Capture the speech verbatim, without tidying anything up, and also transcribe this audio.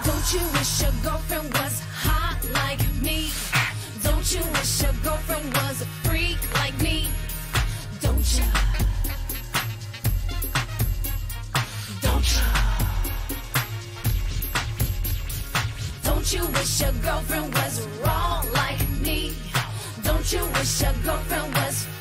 Don't you wish your girlfriend was hot like me? Don't you wish your girlfriend was a freak like me? Don't you? Don't you? Don't you wish your girlfriend was wrong like me? Don't you wish your girlfriend was